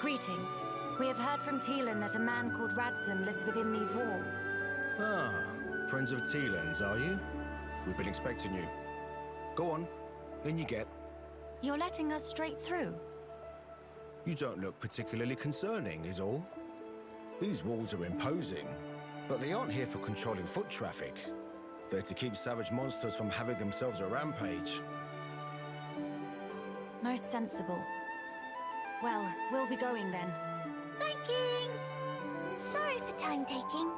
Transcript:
Greetings. We have heard from Teelan that a man called Radzim lives within these walls. Ah, friends of Teelan's, are you? We've been expecting you. Go on, in you get. You're letting us straight through? You don't look particularly concerning, is all. These walls are imposing, but they aren't here for controlling foot traffic. They're to keep savage monsters from having themselves a rampage. Most sensible. Well, we'll be going then. Vikings! Sorry for time taking.